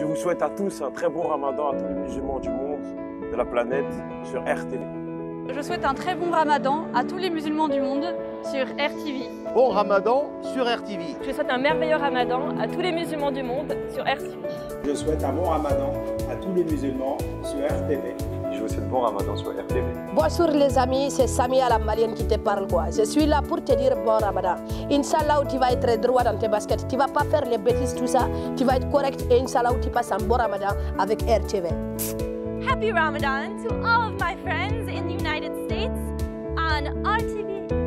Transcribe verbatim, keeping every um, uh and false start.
Je vous souhaite à tous un très bon ramadan à tous les musulmans du monde, de la planète, sur R T V. Je souhaite un très bon ramadan à tous les musulmans du monde sur R T V. Bon ramadan sur R T V. Je souhaite un merveilleux ramadan à tous les musulmans du monde sur R T V. Je souhaite un bon ramadan à tous les musulmans sur R T V. Je vous souhaite bon ramadan sur R T V. Bonjour les amis, c'est Samy à la malienne qui te parle quoi. Je suis là pour te dire bon ramadan. Inch'Allah, tu vas être droit dans tes baskets. Tu vas pas faire les bêtises, tout ça. Tu vas être correct et Inch'Allah, tu passes un bon ramadan avec R T V. Happy Ramadan to all of my friends in the United States on R T V.